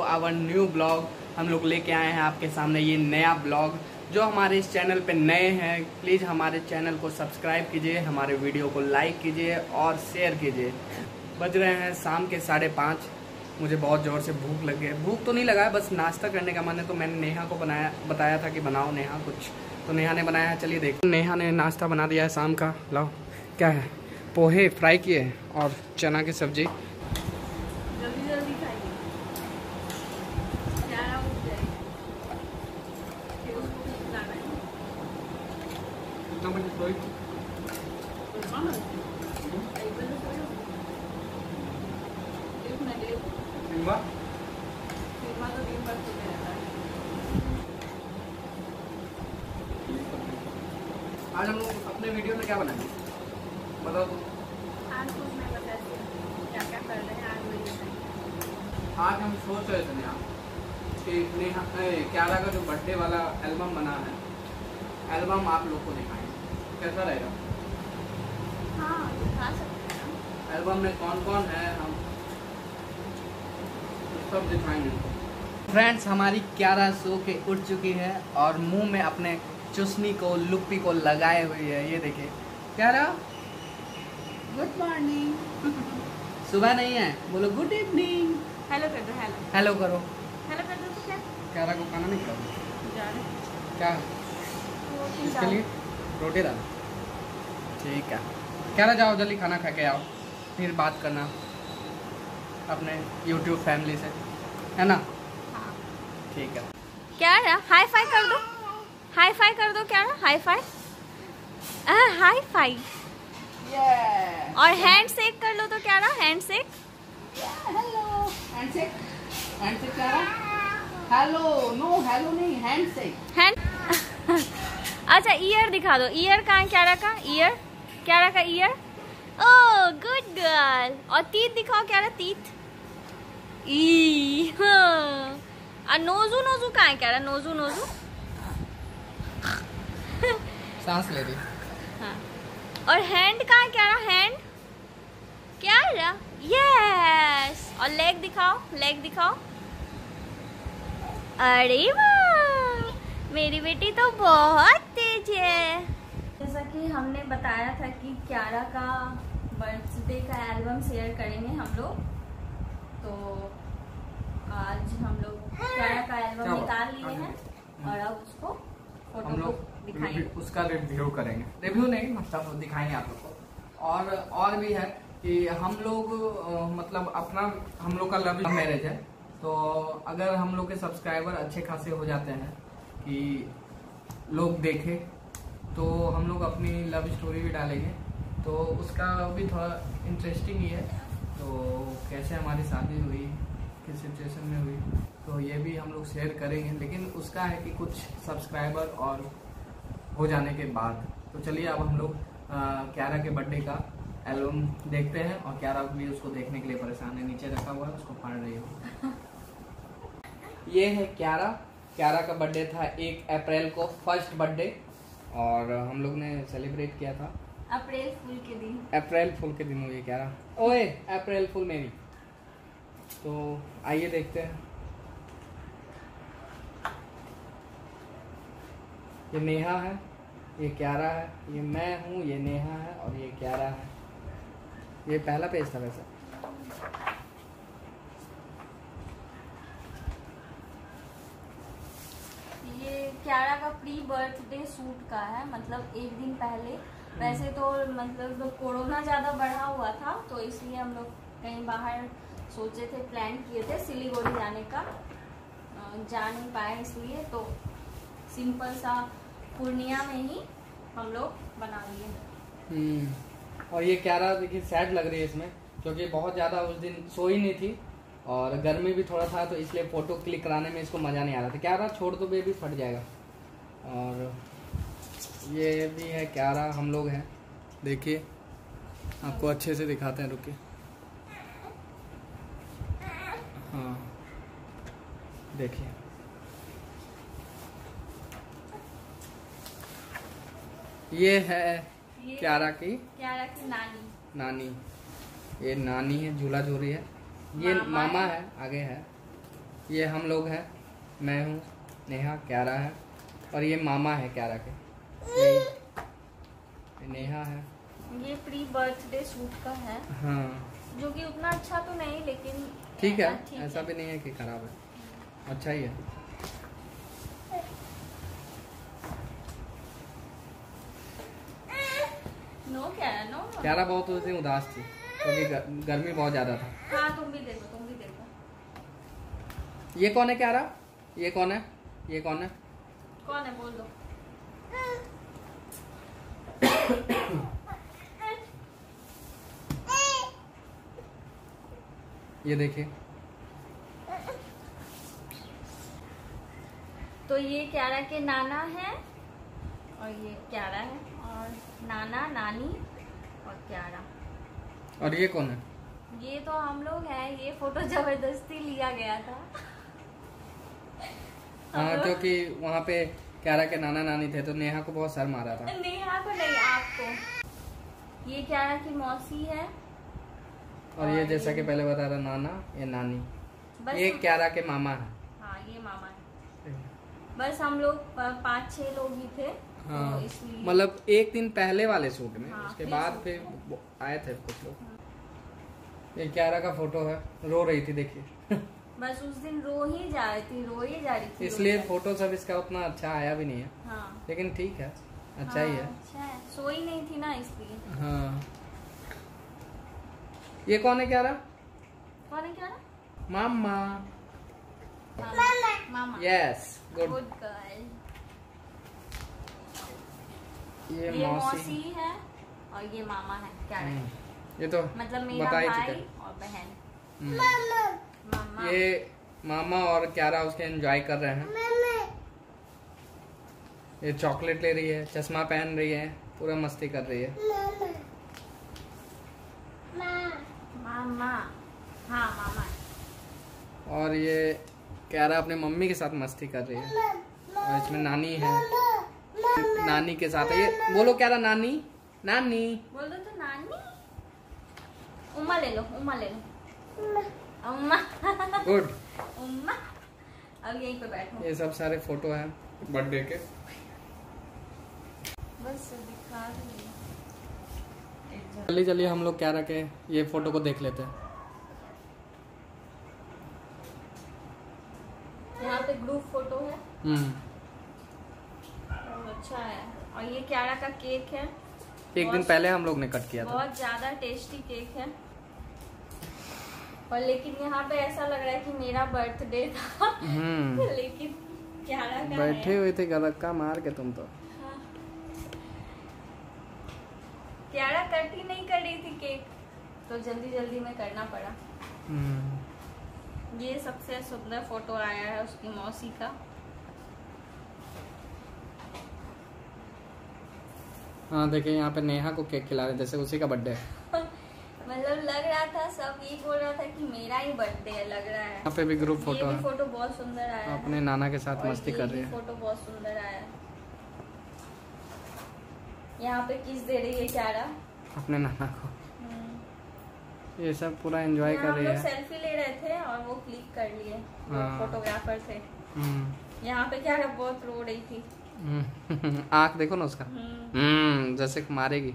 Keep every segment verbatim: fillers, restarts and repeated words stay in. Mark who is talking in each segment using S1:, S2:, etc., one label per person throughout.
S1: Our new blog. हम लोग लेके आए हैं आपके सामने ये नया ब्लॉग। जो हमारे इस चैनल पे नए हैं प्लीज़ हमारे चैनल को सब्सक्राइब कीजिए, हमारे वीडियो को लाइक कीजिए और शेयर कीजिए। बज रहे हैं शाम के साढ़े पाँच। मुझे बहुत ज़ोर से भूख लगी है। भूख तो नहीं लगा है, बस नाश्ता करने का मन है। तो मैंने नेहा को बनाया बताया था कि बनाओ नेहा कुछ, तो नेहा ने बनाया है। चलिए देखो, नेहा ने नाश्ता बना दिया है शाम का। लाओ क्या है, पोहे फ्राई किए और चना की सब्जी।
S2: जल्दी जल्दी खाइए, क्या उठ जाएगा फिर उसको खिलाना है।
S1: कितना बजे सोई?
S2: एक मिनट एक
S1: सिम्बा
S2: फिल्मा तो दिन भर सोते रहता है।
S1: आज हम लोग अपने वीडियो में क्या बनाएंगे बताओ तो।
S2: आज कुछ नहीं बताती क्या क्या कर रहे हैं, आज वही बताएंगे।
S1: आज हम सोच रहे थे नेहा कि नेहा क्यारा का जो बर्थडे वाला एल्बम बना है, एल्बम आप लोग को दिखाएंगे, कैसा रहेगा?
S2: हाँ दिखा सकते हैं ना।
S1: एल्बम में कौन कौन है हम सब दिखाएंगे। फ्रेंड्स, हमारी क्यारा सो के उठ चुकी है और मुंह में अपने चुस्नी को लुप्पी को लगाए हुई है। ये देखिए क्यारा, गुड मॉर्निंग। सुबह नहीं है, बोलो गुड इवनिंग।
S2: हेलो कर दो, हेलो
S1: हेलो करो।
S2: हेलो कर दो तो क्या
S1: क्यारा को खाना नहीं खाओ
S2: जा रहे
S1: क्या?
S2: तो
S1: इसके लिए रोटी डाल। ठीक है क्यारा, जाओ जल्दी खाना खा के आओ, फिर बात करना अपने यूट्यूब फैमिली से, है ना?
S2: हाँ
S1: ठीक है।
S2: क्या रहा, हाई फाई कर दो, हाई फाई कर दो। क्या रहा, हाई फाई, हाई फाई और हैंड शेक कर लो। तो क्या रहा, hand shake.
S1: Hello handshake, handshake क्या रहा? हेलो, नो हेलो नहीं, हैंडशेक।
S2: हैंड अच्छा ईयर दिखा दो, ईयर कहाँ है क्यारा का? ईयर, क्यारा का ईयर। Oh good girl. और तीत दिखाओ क्यारा, तीत। ई हाँ। और नोजू, नोजू कहाँ है क्यारा? नोजू, नोजू
S1: सांस ले रही।
S2: हाँ। और हैंड कहाँ है क्यारा? हैंड क्या रहा? यस। और लेग दिखाओ, लेग दिखाओ। अरे वाह, मेरी बेटी तो बहुत तेज है। जैसा कि हमने बताया था कि क्यारा का बर्थडे का एल्बम शेयर करेंगे हम लोग, तो आज हम लोग क्यारा का एल्बम निकाल लिए हैं और अब उसको
S1: हम
S2: फोटो
S1: लोग
S2: दिखाएंगे।
S1: उसका रिव्यू करेंगे। रिव्यू नहीं मतलब दिखाएंगे आप लोग को। और और भी है कि हम लोग मतलब अपना, हम लोग का लव मैरिज है, तो अगर हम लोग के सब्सक्राइबर अच्छे खासे हो जाते हैं कि लोग देखें, तो हम लोग अपनी लव स्टोरी भी डालेंगे। तो उसका भी थोड़ा इंटरेस्टिंग ही है, तो कैसे हमारी शादी हुई, किस सिचुएशन में हुई, तो ये भी हम लोग शेयर करेंगे। लेकिन उसका है कि कुछ सब्सक्राइबर और हो जाने के बाद। तो चलिए अब हम लोग क्यारा के बर्थडे का एल्बम देखते हैं। और क्यारा भी उसको देखने के लिए परेशान है, नीचे रखा हुआ है, उसको फाड़ रही हो। ये है क्यारा। क्यारा का बर्थडे था एक अप्रैल को, फर्स्ट बर्थडे, और हम लोग ने सेलिब्रेट किया था
S2: अप्रैल फूल के दिन।
S1: अप्रैल फूल के दिन हुई क्यारा। ओए अप्रैल फूल मेरी। तो आइए देखते हैं। ये नेहा है, ये क्यारा है, ये मैं हूँ, ये नेहा है और ये क्यारा है। ये पहला पेज था वैसे।
S2: ये क्यारा का प्री बर्थडे शूट का है, मतलब एक दिन पहले। वैसे तो मतलब कोरोना ज़्यादा बढ़ा हुआ था, तो इसलिए हम लोग कहीं बाहर सोचे थे, प्लान किए थे सिलीगुड़ी जाने का, जा नहीं पाए, इसलिए तो सिंपल सा पूर्णिया में ही हम लोग बना लिए।
S1: और ये क्यारा देखिए सैड लग रही है इसमें, क्योंकि बहुत ज़्यादा उस दिन सोई नहीं थी और गर्मी भी थोड़ा था, तो इसलिए फ़ोटो क्लिक कराने में इसको मज़ा नहीं आ रहा था। क्यारा छोड़ दो, बेबी फट जाएगा। और ये भी है क्यारा, हम लोग हैं, देखिए आपको अच्छे से दिखाते हैं, रुकिए। हाँ देखिए, ये है
S2: ये
S1: क्यारा की
S2: क्यारा की नानी
S1: नानी। ये नानी है, झूला झूल रही है। ये
S2: मामा
S1: मामा
S2: है।
S1: है, आगे है। ये हम लोग हैं, मैं हूँ, नेहा, क्यारा है, और ये मामा है क्यारा के, ये, ये नेहा है।
S2: ये प्री बर्थडे सूट का है।
S1: हाँ,
S2: जो कि उतना अच्छा तो नहीं, लेकिन
S1: ठीक है,
S2: ठीक
S1: ऐसा
S2: है।
S1: भी नहीं है कि खराब है, अच्छा ही है।
S2: No Kyara, no no.
S1: Kyara बहुत उस दिन उदास थी क्योंकि तो गर्मी बहुत ज्यादा था।
S2: हाँ, तुम भी देखो, तुम भी देखो।
S1: ये कौन है क्यारा? ये कौन है? ये कौन है?
S2: कौन है बोल दो।
S1: ये देखिए,
S2: तो ये क्यारा के नाना है और ये क्यारा है, और नाना, नानी और क्यारा।
S1: और ये कौन है?
S2: ये तो हम लोग हैं। ये फोटो जबरदस्ती लिया गया था।
S1: हाँ, क्योंकि वहाँ पे क्यारा के नाना नानी थे तो नेहा को बहुत शर्म आ रहा था।
S2: नेहा को नहीं, आपको। ये क्यारा की मौसी है।
S1: और ये जैसा कि पहले बता रहा, नाना, ये नानी,
S2: बस
S1: ये क्यारा के मामा है।
S2: हाँ, ये मामा है। बस हम लोग पाँच छह लोग ही थे।
S1: हाँ,
S2: तो इसलिए
S1: मतलब एक दिन पहले वाले शूट में।
S2: हाँ,
S1: उसके
S2: फिर
S1: बाद
S2: शूट
S1: फिर आए थे कुछ लोग। ये क्यारा का फोटो है, रो रही थी देखिए।
S2: बस उस दिन रो ही जा रही थी, रो ही जा रही थी।
S1: इसलिए
S2: रो
S1: फोटो सब इसका उतना अच्छा आया भी नहीं है।
S2: हाँ,
S1: लेकिन ठीक है, अच्छा
S2: हाँ,
S1: ही है।
S2: अच्छा है। सोई नहीं थी ना इसलिए।
S1: हाँ, ये कौन है क्यारा?
S2: कौन है क्यारा?
S1: मामा।
S2: मामा। मामा।
S1: Yes, good.
S2: Good girl.
S1: ये
S2: ये
S1: मौसी
S2: मौसी है और ये मामा है क्यारा।
S1: हम्म, ये तो
S2: मतलब मेरा
S1: बता ही
S2: भाई
S1: चुके।
S2: और बहन।
S1: हम्म,
S2: मामा।
S1: ये मामा और क्यारा उसके एंजॉय कर रहे हैं। ये चॉकलेट ले रही है, चश्मा पहन रही है, पूरा मस्ती कर रही है।
S2: मामा। हाँ, मामा है।
S1: और ये क्यारा अपने मम्मी के साथ मस्ती कर रही है। और इसमें नानी है, नानी के साथ है। ये बोलो क्यारा, नानी, नानी।
S2: बोल दो तो नानी। उम्मा ले लो, उम्मा ले लो। उम्मा।
S1: गुड।
S2: उम्मा। अब यहीं पे बैठो।
S1: ये सब सारे फोटो हैं बर्थडे के।
S2: बस दिखा दूंगी।
S1: चलिए चलिए हम लोग क्यारा के ये फोटो को देख लेते हैं।
S2: यहाँ पे ग्रुप फोटो है।
S1: हम्म,
S2: बहुत अच्छा है। और ये क्यारा का केक है।
S1: एक दिन पहले हम लोग ने कट किया था।
S2: बहुत ज्यादा टेस्टी केक है। और लेकिन यहाँ पे ऐसा लग रहा है कि मेरा बर्थडे था।
S1: हम्म,
S2: लेकिन क्यारा का
S1: बैठे
S2: है।
S1: हुए थे गलक्का मार के तुम तो।
S2: हाँ। क्यारा कट ही नहीं कर रही थी केक, तो जल्दी जल्दी में करना पड़ा।
S1: हम्म,
S2: ये सबसे सुंदर फोटो आया है उसकी मौसी का।
S1: हाँ देखिए, यहाँ पे नेहा को केक खिला रहे जैसे उसी का बर्थडे है।
S2: मतलब लग रहा था, सब ये बोल रहा था कि मेरा ही बर्थडे है, लग रहा है।
S1: यहाँ पे भी ग्रुप फोटो
S2: ये भी
S1: है,
S2: फोटो बहुत सुंदर आया है।
S1: अपने नाना के साथ
S2: और
S1: मस्ती
S2: ये
S1: कर
S2: भी
S1: रही है।
S2: फोटो बहुत सुंदर आया है। यहाँ पे किस दे रही है क्यारा
S1: अपने नाना को। ये सब पूरा एंजॉय कर रही
S2: हम लोग
S1: है।
S2: सेल्फी ले रहे थे और वो क्लिक कर लिए, वो
S1: हाँ।
S2: फोटोग्राफर थे।
S1: हम्म,
S2: यहाँ पे क्यारा बहुत रो रही थी।
S1: हम्म, आँख देखो ना उसका,
S2: हम्म।
S1: हम्म, जैसे मारेगी।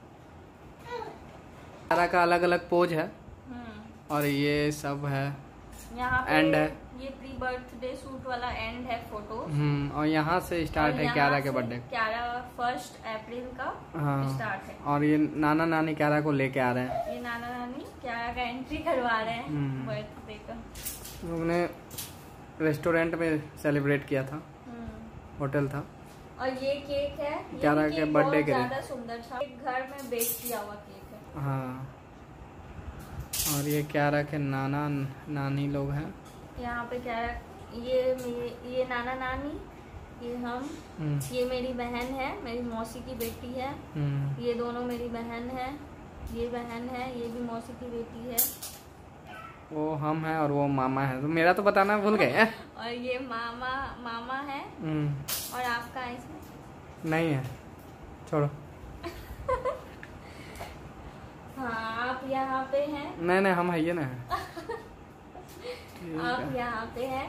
S1: क्यारा का अलग अलग पोज है
S2: हम्म।
S1: और ये सब है
S2: यहाँ पे
S1: एंड है।
S2: ये प्री बर्थडे शूट वाला एंड है फोटो।
S1: हम्म, और यहाँ से स्टार्ट
S2: और
S1: है
S2: यहाँ
S1: क्यारा के
S2: से
S1: बर्थडे।
S2: क्यारा फर्स्ट अप्रैल का
S1: हाँ,
S2: स्टार्ट है।
S1: और ये नाना नानी क्यारा को लेके आ रहे हैं।
S2: ये नाना नानी क्यारा का एंट्री करवा रहे हैं
S1: हम्म।
S2: बर्थडे का।
S1: हमने रेस्टोरेंट में सेलिब्रेट किया था,
S2: हम्म।
S1: होटल था।
S2: और ये केक है, ये
S1: क्यारा
S2: भी
S1: के
S2: केक
S1: बर्थडे
S2: बहुत
S1: के लिए।
S2: ज्यादा सुंदर था। एक घर में बेक किया हुआ केक है।
S1: हाँ, और ये क्यारा के नाना नानी लोग हैं।
S2: यहाँ पे क्यारा, ये मेरे ये नाना नानी, ये हम,
S1: हम्म,
S2: ये मेरी बहन है, मेरी मौसी की बेटी है।
S1: हम्म,
S2: ये दोनों मेरी बहन है, ये बहन है, ये भी मौसी की बेटी है।
S1: वो हम हैं और वो मामा है। तो मेरा तो बताना भूल गए हैं।
S2: और ये मामा मामा है।
S1: हम्म,
S2: और आपका है इसमें?
S1: नहीं है, छोड़ो।
S2: हाँ, आप यहाँ पे हैं।
S1: नहीं नहीं, हम है ये ना है।
S2: आप यहाँ पे हैं।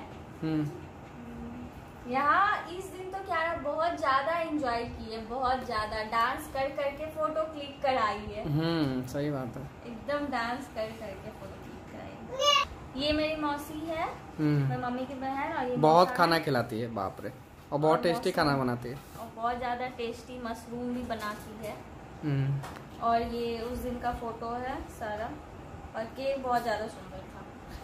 S1: हम्म
S2: यहाँ इस दिन तो क्या बहुत ज्यादा एंजॉय की है, बहुत ज्यादा डांस कर करके फोटो क्लिक कराई है।
S1: हम्म सही बात है,
S2: एकदम डांस कर करके फोटो क्लिक कराई है। ये मेरी मौसी है,
S1: हम्म
S2: मेरी मम्मी की बहन, और ये
S1: बहुत खाना खिलाती है, बाप रे, और बहुत टेस्टी खाना बनाती है,
S2: और बहुत ज्यादा टेस्टी मशरूम भी बनाती है।
S1: हम्म
S2: और ये उस दिन का फोटो है सारा, और केक बहुत ज्यादा सुंदर था।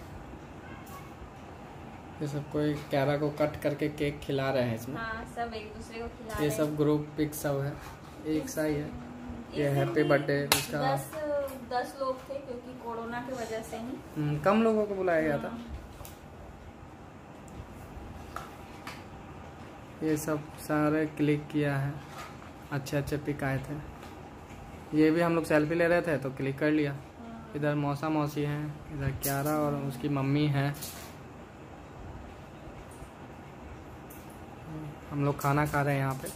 S1: ये सब कोई कैरा को कट करके केक खिला रहे हैं इसमें।
S2: हाँ, सब एक दूसरे को खिला
S1: ये
S2: रहे
S1: सब ग्रुप पिक सब है, एक सा ही है। ये हैप्पी बर्थडे उसका
S2: दस दस लोग थे क्योंकि कोरोना की वजह से ही
S1: हम्म, कम लोगों को बुलाया गया था। ये सब सारे क्लिक किया है, अच्छे अच्छे पिक आए थे। ये भी हम लोग सेल्फी ले रहे थे तो क्लिक कर लिया। इधर मौसा मौसी हैं, इधर क्यारा और उसकी मम्मी है। हम लोग खाना खा रहे हैं यहाँ पे।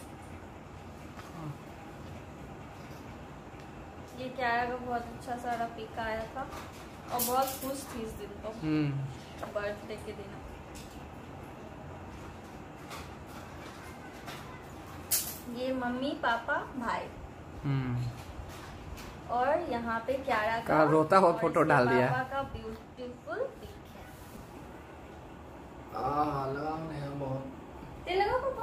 S2: ये क्यारा का बहुत अच्छा सारा पिक आया था और बहुत खुश थी इस दिन को, बर्थडे के दिन। ये मम्मी पापा भाई,
S1: हम्म
S2: और यहाँ पे क्यारा का,
S1: का रोता हुआ फोटो डाल दिया है।
S2: पापा का ब्यूटीफुल पिक है।
S1: आ, लगा नहीं बहुत।
S2: ते लगा पापा,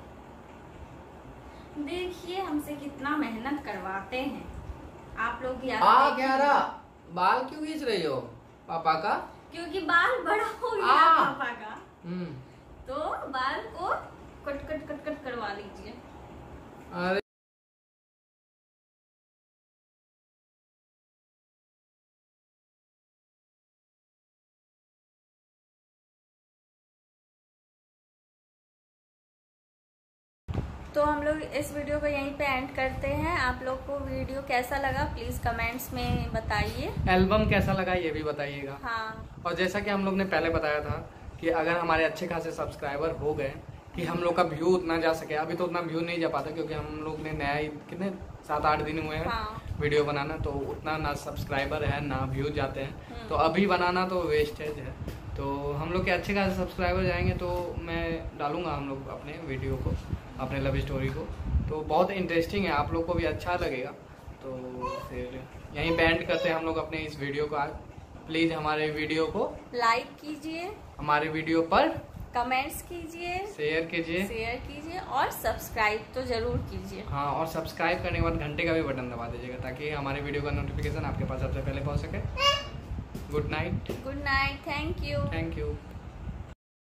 S2: देखिए हमसे कितना मेहनत करवाते हैं आप लोग भी।
S1: आ क्यारा, बाल क्यों खींच रही हो पापा का?
S2: क्योंकि बाल बड़ा हो गया पापा का,
S1: हम्म
S2: तो बाल को कट कट कट कट करवा लीजिए।
S1: अरे
S2: तो हम लोग इस वीडियो को यहीं पे एंड करते हैं। आप लोग को वीडियो कैसा लगा प्लीज कमेंट्स में बताइए।
S1: एल्बम कैसा लगा ये भी बताइएगा।
S2: हाँ,
S1: और जैसा कि हम लोग ने पहले बताया था कि अगर हमारे अच्छे खासे सब्सक्राइबर हो गए कि हम लोग का व्यू उतना जा सके, अभी तो उतना व्यू नहीं जा पाता क्योंकि हम लोग ने नया ही कितने सात आठ दिन हुए हैं
S2: हाँ।
S1: वीडियो बनाना, तो उतना ना सब्सक्राइबर है ना व्यू जाते हैं, तो अभी बनाना तो वेस्टेज है। तो हम लोग के अच्छे खासे सब्सक्राइबर जाएंगे तो मैं डालूंगा हम लोग अपने वीडियो को, अपने लव स्टोरी को, तो बहुत इंटरेस्टिंग है, आप लोग को भी अच्छा लगेगा। तो फिर यहीं बैंड करते हैं हम लोग अपने इस वीडियो को आज। प्लीज हमारे वीडियो को
S2: लाइक कीजिए,
S1: हमारे वीडियो पर
S2: कमेंट्स कीजिए,
S1: शेयर कीजिए
S2: शेयर कीजिए और सब्सक्राइब तो जरूर कीजिए।
S1: हाँ, और सब्सक्राइब करने के बाद घंटे का भी बटन दबा दीजिएगा ताकि हमारे वीडियो का नोटिफिकेशन आपके पास सबसे पहले पहुंच सके। Good night.
S2: Good night, thank you.
S1: Thank you.